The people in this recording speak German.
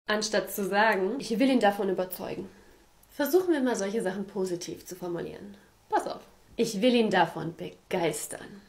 Anstatt zu sagen, ich will ihn davon überzeugen. Versuchen wir mal solche Sachen positiv zu formulieren. Pass auf. Ich will ihn davon begeistern.